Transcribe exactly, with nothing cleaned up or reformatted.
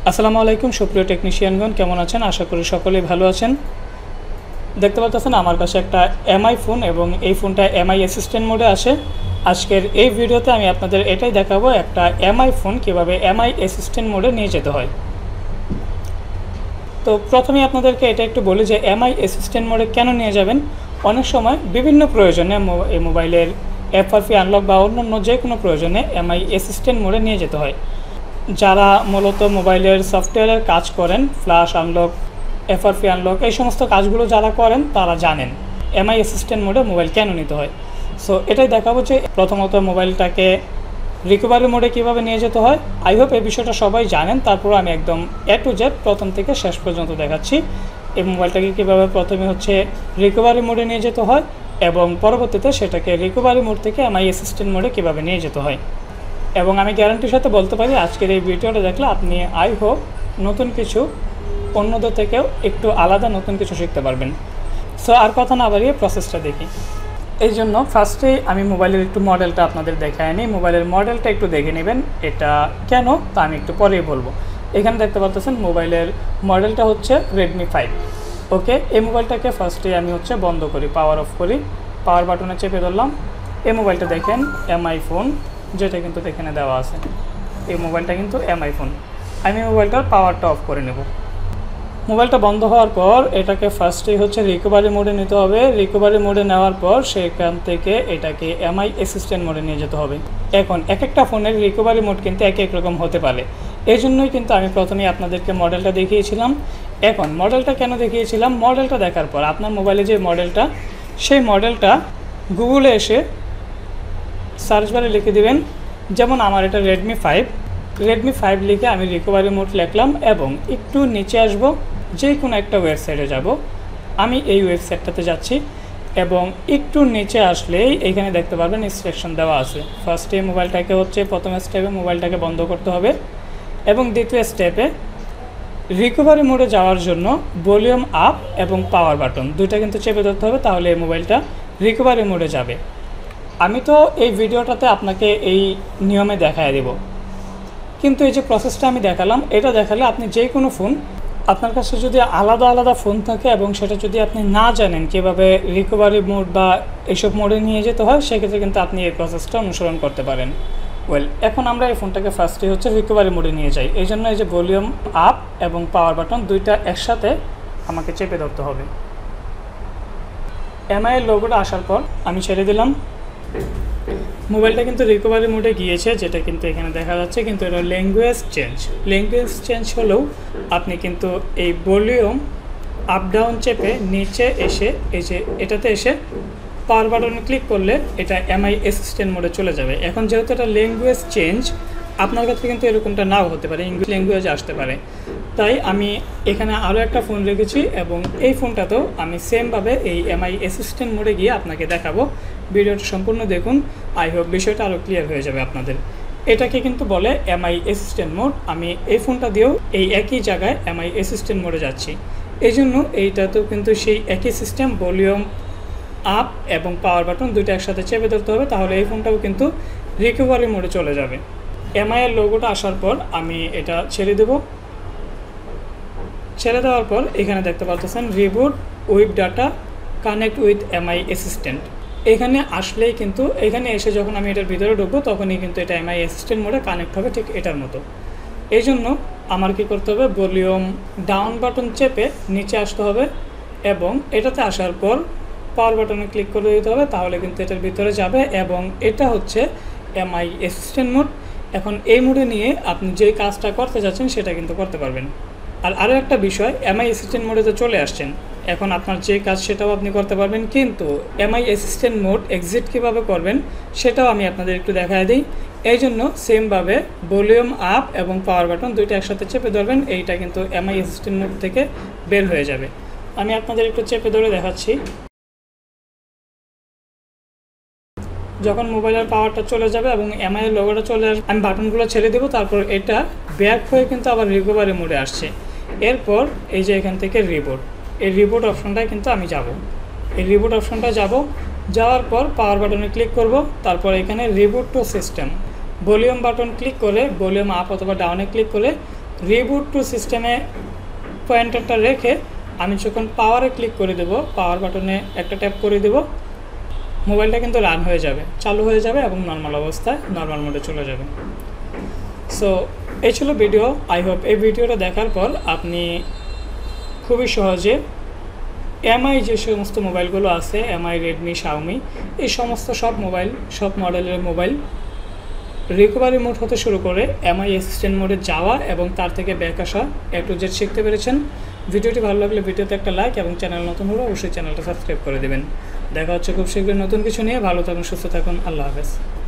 আসসালামু আলাইকুম সুপ্রিয় টেকনিশিয়ানগণ, কেমন আছেন? আশা করি সকলেই ভালো আছেন। দেখতে পাচ্ছেন আমার কাছে একটা এমআই ফোন এবং এই ফোনটা এমআই অ্যাসিস্ট্যান্ট মোডে আসে। আজকের এই ভিডিওতে আমি আপনাদের এটাই দেখাবো একটা এমআই ফোন কীভাবে এমআই অ্যাসিস্ট্যান্ট মোডে নিয়ে যেতে হয়। তো প্রথমে আপনাদেরকে এটা একটু বলি যে এমআই অ্যাসিস্ট্যান্ট মোডে কেন নিয়ে যাবেন। অনেক সময় বিভিন্ন প্রয়োজনে এই মোবাইলের এফআরপি আনলক বা অন্যান্য যে কোনো প্রয়োজনে এমআই অ্যাসিস্ট্যান্ট মোডে নিয়ে যেতে হয়। যারা মূলত মোবাইলের সফটওয়্যারের কাজ করেন, ফ্ল্যাশ আনলক, এফআরপি আনলক, এই সমস্ত কাজগুলো যারা করেন তারা জানেন এমআই অ্যাসিস্ট্যান্ট মোডে মোবাইল কেন নিতে হয়। সো এটাই দেখাবো যে প্রথমত মোবাইলটাকে রিকভারি মোডে কীভাবে নিয়ে যেতে হয়। আই হোপ এই বিষয়টা সবাই জানেন, তারপর আমি একদম এ টু জেড প্রথম থেকে শেষ পর্যন্ত দেখাচ্ছি এই মোবাইলটাকে কীভাবে প্রথমে হচ্ছে রিকভারি মোডে নিয়ে যেতে হয় এবং পরবর্তীতে সেটাকে রিকভারি মোড থেকে এমআই অ্যাসিস্ট্যান্ট মোডে কীভাবে নিয়ে যেতে হয়। এবং আমি গ্যারান্টির সাথে বলতে পারি আজকের এই ভিডিওটা দেখলে আপনি আই হোপ নতুন কিছু অন্যদের থেকেও একটু আলাদা নতুন কিছু শিখতে পারবেন। সো আর কথা না বাড়িয়ে প্রসেসটা দেখি। এই জন্য ফার্স্টেই আমি মোবাইলের একটু মডেলটা আপনাদের দেখায় নিই। মোবাইলের মডেলটা একটু দেখে নেবেন, এটা কেন তা আমি একটু পরেই বলবো। এখানে দেখতে পাচ্ছেন মোবাইলের মডেলটা হচ্ছে রেডমি ফাইভ। ওকে, এই মোবাইলটাকে ফার্স্টেই আমি হচ্ছে বন্ধ করি, পাওয়ার অফ করি, পাওয়ার বাটনে চেপে ধরলাম। এই মোবাইলটা দেখেন এমআই ফোন, যেটা কিন্তু এখানে দেওয়া আছে। এই মোবাইলটা কিন্তু এমআই ফোন। আমি মোবাইলটার পাওয়ারটা অফ করে নেব। মোবাইলটা বন্ধ হওয়ার পর এটাকে ফার্স্টেই হচ্ছে রিকভারি মোডে নিতে হবে। রিকভারি মোডে নেওয়ার পর সেখান থেকে এটাকে এমআই অ্যাসিস্ট্যান্ট মোডে নিয়ে যেতে হবে। এখন এক একটা ফোনের রিকভারি মোড কিন্তু এক এক রকম হতে পারে, এই জন্যই কিন্তু আমি প্রথমেই আপনাদেরকে মডেলটা দেখিয়েছিলাম। এখন মডেলটা কেন দেখিয়েছিলাম, মডেলটা দেখার পর আপনার মোবাইলে যে মডেলটা, সেই মডেলটা গুগলে এসে সার্চ বারে লিখে দেবেন। যেমন আমার এটা রেডমি ফাইভ, রেডমি ফাইভ লিখে আমি রিকভারি মোড লিখলাম এবং একটু নিচে আসব, যে কোনো একটা ওয়েবসাইটে যাব। আমি এই ওয়েবসাইটটাতে যাচ্ছি এবং একটু নিচে আসলেই এখানে দেখতে পারবেন ইনস্ট্রাকশন দেওয়া আছে। ফার্স্টে মোবাইলটাকে হচ্ছে প্রথম স্টেপে মোবাইলটাকে বন্ধ করতে হবে এবং দ্বিতীয় স্টেপে রিকভারি মোডে যাওয়ার জন্য ভলিউম আপ এবং পাওয়ার বাটন দুইটা কিন্তু চেপে ধরতে হবে, তাহলে এই মোবাইলটা রিকভারি মোডে যাবে। আমি তো এই ভিডিওটাতে আপনাকে এই নিয়মে দেখায় দেব, কিন্তু এই যে প্রসেসটা আমি দেখালাম, এটা দেখালে আপনি যে কোনো ফোন, আপনার কাছে যদি আলাদা আলাদা ফোন থাকে এবং সেটা যদি আপনি না জানেন কীভাবে রিকভারি মোড বা এইসব মোডে নিয়ে যেতে হয়, সেক্ষেত্রে কিন্তু আপনি এই প্রসেসটা অনুসরণ করতে পারেন। ওয়েল, এখন আমরা এই ফোনটাকে ফার্স্টে হচ্ছে রিকভারি মোডে নিয়ে যাই। এই জন্য এই যে ভলিউম আপ এবং পাওয়ার বাটন দুইটা একসাথে আমাকে চেপে ধরতে হবে। এমআই এর লোগোটা আসার পর আমি ছেড়ে দিলাম। মোবাইলটা কিন্তু রিকভারি মোডে গিয়েছে, যেটা কিন্তু এখানে দেখা যাচ্ছে, কিন্তু এটা ল্যাঙ্গুয়েজ চেঞ্জ। ল্যাঙ্গুয়েজ চেঞ্জ হলেও আপনি কিন্তু এই ভলিউম আপ ডাউন চেপে নিচে এসে এই যে এটাতে এসে পাওয়ার বাটনে ক্লিক করলে এটা এমআই অ্যাসিস্ট্যান্ট মোডে চলে যাবে। এখন যেহেতু এটা ল্যাঙ্গুয়েজ চেঞ্জ, আপনার কাছে কিন্তু এরকমটা নাও হতে পারে, ইংলিশ ল্যাঙ্গুয়েজ আসতে পারে। তাই আমি এখানে আরও একটা ফোন রেখেছি এবং এই ফোনটাতেও আমি সেমভাবে এই এমআই অ্যাসিস্ট্যান্ট মোডে গিয়ে আপনাকে দেখাবো। ভিডিওটা সম্পূর্ণ দেখুন, আই হোপ বিষয়টা আরও ক্লিয়ার হয়ে যাবে আপনাদের। এটাকে কিন্তু বলে এমআই অ্যাসিস্ট্যান্ট মোড। আমি এই ফোনটা দিয়েও এই একই জায়গায় এমআই অ্যাসিস্ট্যান্ট মোডে যাচ্ছি। এই জন্য এইটাতেও কিন্তু সেই একই সিস্টেম, ভলিউম আপ এবং পাওয়ার বাটন দুইটা একসাথে চেপে ধরতে হবে, তাহলে এই ফোনটাও কিন্তু রিকভারি মোডে চলে যাবে। এমআই এর লোগোটা আসার পর আমি এটা ছেড়ে দেব। ছেড়ে দেওয়ার পর এখানে দেখতে পাচ্ছেন reboot with data connect with MI assistant. এখানে আসলেই কিন্তু এখানে এসে যখন আমি এটার ভিতরে ঢুকবো তখনই কিন্তু এটা এমআই অ্যাসিস্ট্যান্ট মোডে কানেক্ট হবে, ঠিক এটার মতো। এই জন্য আমার কী করতে হবে, ভলিউম ডাউন বাটন চেপে নিচে আসতে হবে এবং এটাতে আসার পর পাওয়ার বাটনে ক্লিক করে দিতে হবে, তাহলে কিন্তু এটার ভিতরে যাবে এবং এটা হচ্ছে এমআই অ্যাসিস্ট্যান্ট মোড। এখন এই মোডে নিয়ে আপনি যেই কাজটা করতে যাচ্ছেন সেটা কিন্তু করতে পারবেন। আর আরও একটা বিষয়, এমআই অ্যাসিস্ট্যান্ট মোডে তো চলে আসছেন, এখন আপনার যে কাজ সেটাও আপনি করতে পারবেন, কিন্তু এমআই অ্যাসিস্ট্যান্ট মোড এক্সিট কীভাবে করবেন সেটাও আমি আপনাদের একটু দেখায় দিই। এই জন্য সেমভাবে ভলিউম আপ এবং পাওয়ার বাটন দুইটা একসাথে চেপে ধরবেন, এইটা কিন্তু এমআই অ্যাসিস্ট্যান্ট মোড থেকে বের হয়ে যাবে। আমি আপনাদের একটু চেপে ধরে দেখাচ্ছি। যখন মোবাইলের পাওয়ারটা চলে যাবে এবং এমআই এর লোগোটা চলে আসবে, আমি বাটনগুলো ছেড়ে দেবো, তারপর এটা ব্যাক হয়ে কিন্তু আবার রিকভারি মোডে আসছে। এরপর এই যে এখান থেকে রিবোট, এই রিবোট অপশনটায় কিন্তু আমি যাব। এই রিবোট অপশনটা যাব, যাওয়ার পর পাওয়ার বাটনে ক্লিক করব, তারপর এখানে reboot to system volume button click করে ভলিউম আপ অথবা ডাউনে ক্লিক করে রিবুট টু সিস্টেমে পয়েন্টারটা রেখে আমি যখন পাওয়ারে ক্লিক করে দেব, পাওয়ার বাটনে একটা ট্যাপ করে দেব, মোবাইলটা কিন্তু রান হয়ে যাবে, চালু হয়ে যাবে এবং নর্মাল অবস্থায় নর্মাল মোডে চলে যাবে। সো এই ছিল ভিডিও। আই হোপ এই ভিডিওটা দেখার পর আপনি খুবই সহজে এমআই যে সমস্ত মোবাইলগুলো আছে, এমআই, রেডমি, শাওমি, এই সমস্ত সব মোবাইল, সব মডেলের মোবাইল রিকভারি মোড হতে শুরু করে এমআই অ্যাসিস্ট্যান্ট মোডে যাওয়া এবং তার থেকে ব্যাক আসা এ টু জেড শিখতে পেরেছেন। ভিডিওটি ভালো লাগলে ভিডিওতে একটা লাইক এবং চ্যানেল নতুন হলে অবশ্যই চ্যানেলটা সাবস্ক্রাইব করে দেবেন। দেখা হচ্ছে খুব শীঘ্রই নতুন কিছু নিয়ে। ভালো থাকুন, সুস্থ থাকুন, আল্লাহ হাফেজ।